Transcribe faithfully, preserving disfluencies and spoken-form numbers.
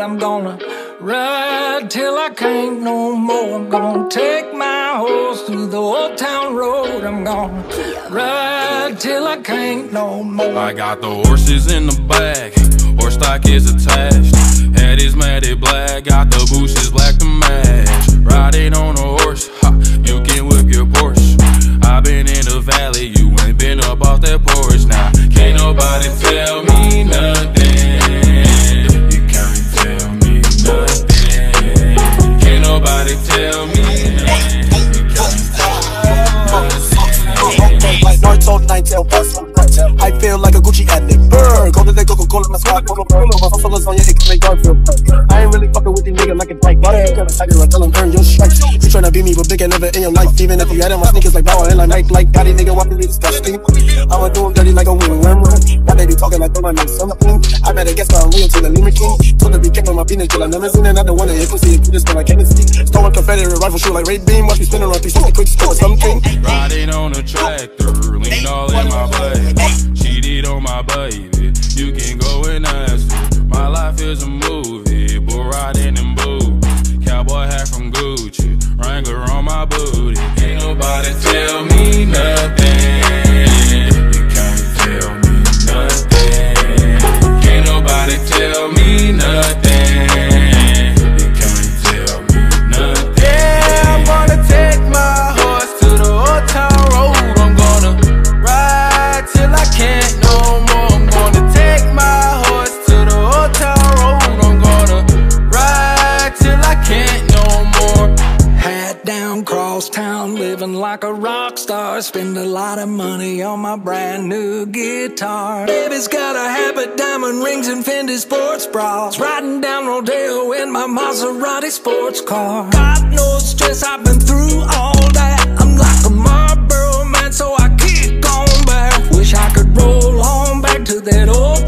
I'm gonna ride till I can't no more. I'm gonna take my horse through the old town road. I'm gonna ride till I can't no more. I got the horses in the back, horse stock is attached. Head is matted black, got the bushes black to match. Riding on a horse, ha, you can whip your Porsche. I've been in the valley, you ain't been up off that porch. Now, can't nobody tell me nothing. You can't tell me nothing. Can't nobody tell me nothing. You can't tell me nothing. Like Naruto, nine tail bust. I feel like a Gucci addict. Burr, go to the Coca-Cola, my squad. Polo, polo, my hustlers on your X, make yard feel. I ain't really fucking with these niggas like a bike. But I ain't gonna tell them earn your stripes. You tryna beat me, but big and never in your life. Even if you had on my sneakers like Bow and like Nike, like got these nigga walking me disgusting. I'ma do him dirty like a wing worm. Now they be talking like they might know something. I better guess my real till the Lima King. Told her be kicking my penis till I never seen another one of his pussy. If you just I can't see. Stolen Confederate rifle shoot like Ray Beam. Watch me spin around three sixty quick score something. Riding on a tractor, lean all in my blade. Cheated on my baby, you can go and ask her. My life is a movie, bull riding in boots. Cowboy hat from Gucci, Wrangler on my booty. Ain't nobody tell me nothing. You can't tell me nothing. Can't nobody tell me nothing. You can't tell me nothing. Yeah, I'm gonna take my horse to the old town road. I'm gonna ride till I can't no more. I'm gonna take my horse to the old town road. I'm gonna ride till I can't no more. Hat down, cross town, living like a rock star. Spend a lot of money on my brand new guitar. Baby's got a habit, diamond rings and Fendi sports bras. Riding down Rodeo in my Maserati sports car. Got no stress, I've been through all that. I'm like a Marlboro man, so I keep going back. Wish I could roll on back to that old